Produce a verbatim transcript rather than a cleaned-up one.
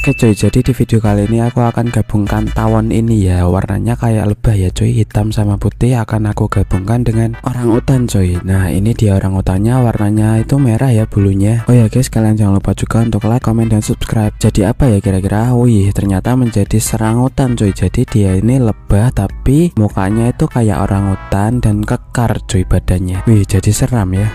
Oke cuy, jadi di video kali ini aku akan gabungkan tawon ini ya. Warnanya kayak lebah ya cuy, hitam sama putih akan aku gabungkan dengan orang utan cuy. Nah ini dia orang utannya, warnanya itu merah ya bulunya. Oh ya guys, kalian jangan lupa juga untuk like, comment, dan subscribe. Jadi apa ya kira-kira? Wih, ternyata menjadi serangutan cuy. Jadi dia ini lebah tapi mukanya itu kayak orang utan dan kekar cuy badannya. Wih, jadi seram ya.